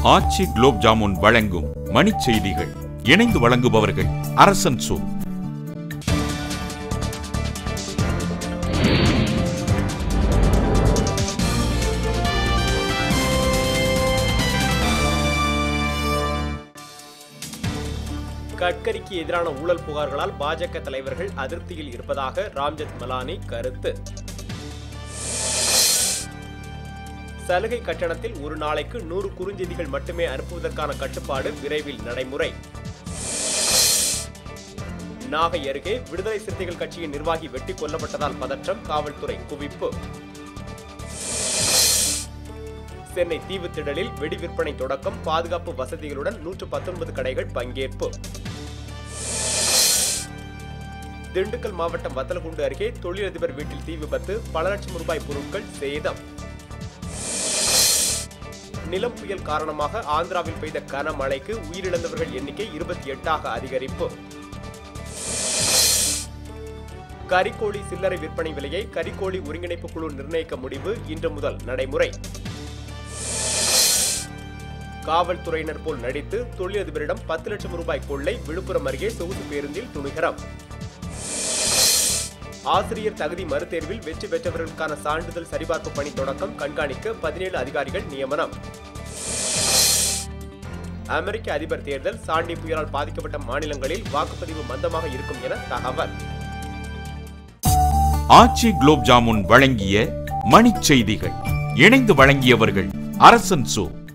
ஆச்சி குலோப் ஜாமுன் வழங்கும் மணிச் செய்திகள். இணைந்து வழங்குபவர்கள் அரசன் சோ. கட்கரிக்கு எதிரான ஊழல் புகார்களால் பாஜக தலைவர்கள் அதிருப்தியில் இருப்பதாக ராம்ஜெத் மலானி கருத்து. சலுகை கட்டணத்தில் ஒரு நாளைக்கு 100 குறுஞ்செய்திகள் மட்டுமே அனுப்புவதற்கான கட்டுப்பாடு விரைவில் நடைமுறை. நாகை அருகே விடுதலை சிறுத்தைகள் கட்சியின் நிர்வாகி வெட்டி கொல்லப்பட்டதால் பதற்றம், காவல்துறை குவிப்பு. சென்னை தீவுத்திடலில் வெடி விற்பனை தொடக்கம், பாதுகாப்பு வசதிகளுடன் 119 கடைகள் பங்கேற்பு. திண்டுக்கல் மாவட்டம் வத்தலகுண்டு அருகே தொழிலதிபர் வீட்டில் தீ விபத்து, பல லட்சம் ரூபாய் பொருட்கள் சேதம். நிலம் புயல் காரணமாக ஆந்திராவில் பெய்த கனமழைக்கு உயிரிழந்தவர்கள் எண்ணிக்கை 28ஆக அதிகரிப்பு. கறிக்கோழி சில்லறை விற்பனை விலையை கறிக்கோழி ஒருங்கிணைப்பு குழு நிர்ணயிக்க முடிவு, இன்று முதல் நடைமுறை. காவல்துறையினர் போல் நடித்து தொழிலதிபரிடம் 10 லட்சம் ரூபாய் கொள்ளை, விழுப்புரம் அருகே சொகுசு பேருந்தில் துணிகரம். ஆசிரியர் தகுதி மறுதேர்வில் வெற்றி பெற்றவர்களுக்கான சான்றிதழ் சரிபார்ப்பு பணி தொடக்கம், கண்காணிக்க 17 அதிகாரிகள் நியமனம். அமெரிக்க அதிபர் தேர்தல், சாண்டி புயலால் பாதிக்கப்பட்ட மாநிலங்களில் வாக்குப்பதிவு மந்தமாக இருக்கும் என தகவல். ஆச்சி குலோப் ஜாமுன் வழங்கிய மணிச் செய்திகள். இணைந்து வழங்கியவர்கள் அரசன் சோ.